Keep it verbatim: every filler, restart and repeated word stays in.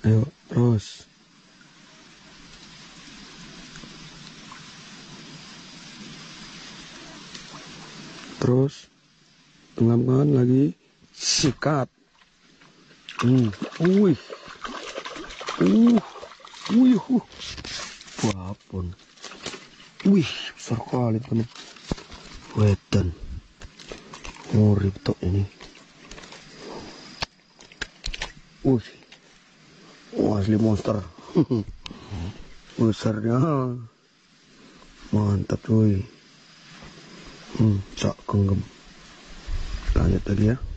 Ayo terus. Terus tengah lagi, sikat. Hmm, wih, uh, wih, uh, wapun, wih, besar kali teman. Wedan, ngurip tok ini. Wih, oh, asli monster. Besarnya, mantap cuy. Hmm, cak genggam. Lanjut lagi ya.